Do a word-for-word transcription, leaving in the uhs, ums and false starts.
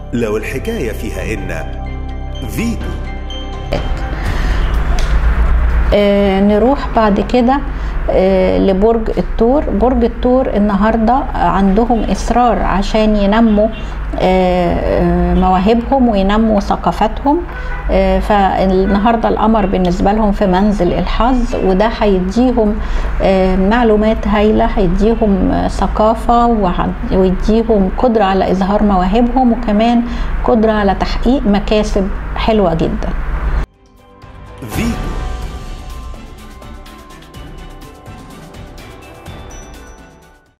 لو الحكاية فيها إن فيتو. آه نروح بعد كده آه لبرج الثور. برج الثور النهارده عندهم إصرار عشان ينموا آه مواهبهم وينموا ثقافتهم. آه فالنهارده القمر بالنسبة لهم في منزل الحظ، وده هيديهم آه معلومات هايلة، هيديهم آه ثقافة، ويديهم قدرة على إظهار مواهبهم، وكمان قدرة على تحقيق مكاسب حلوة جدا. فيتو.